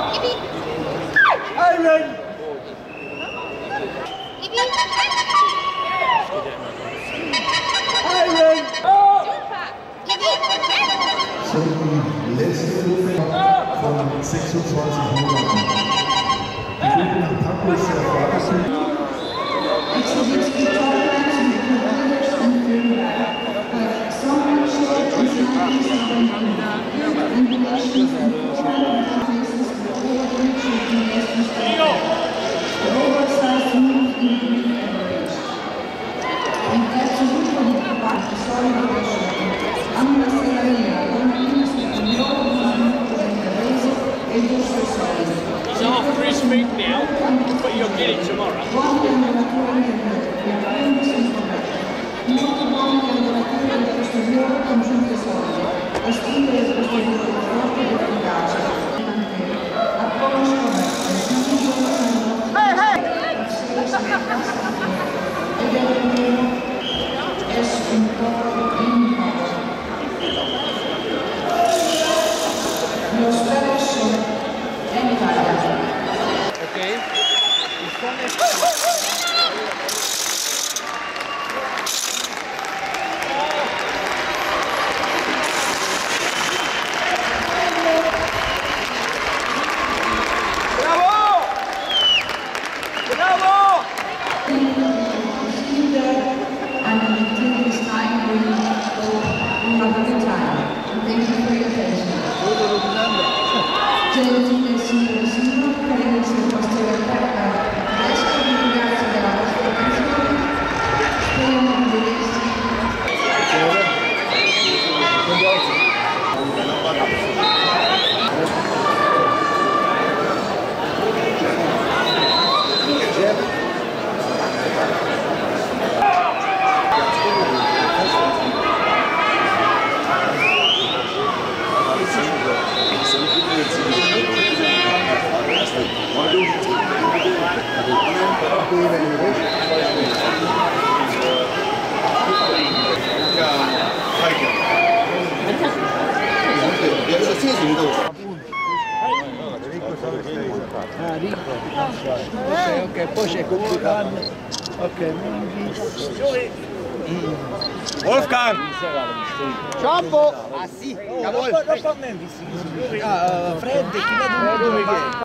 Aaron! Aaron! So die letzte Gruppe von 26 Monaten. Die Gruppe nach Tampus erwartet. He's after his feet now, but you'll get it tomorrow. Ok, poi c'è complicato. Ok, Wolfgang! Ciampo! Ah sì, Non fa Memphis. Fred, chi vede dove viene?